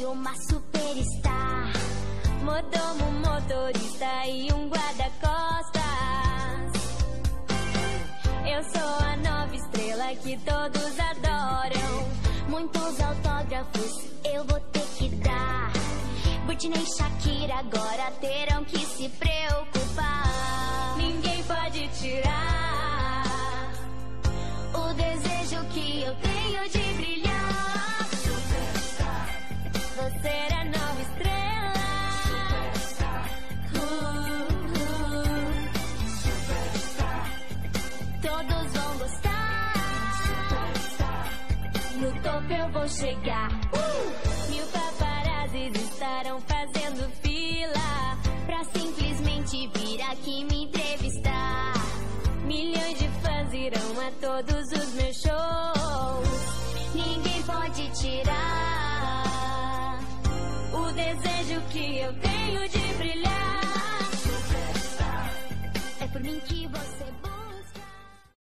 virei uma superstar. Mordomo, motorista e um guarda-costas. Eu sou a nova estrela que todos adoram. Muitos autógrafos eu vou ter que dar. Britney e Shakira agora terão que se preocupar. Ninguém pode tirar o desejo que eu tenho de brilhar. Superstar. Você é a nova estrela. Superstar. Superstar. Todos vão gostar. Superstar. No topo eu vou chegar. Mil paparazzis estarão fazendo fila pra simplesmente vir aqui me entrevistar. Milhões de fãs irão a todos os meus shows. Ninguém pode tirar o desejo que eu tenho de brilhar. Superstar. É por mim que você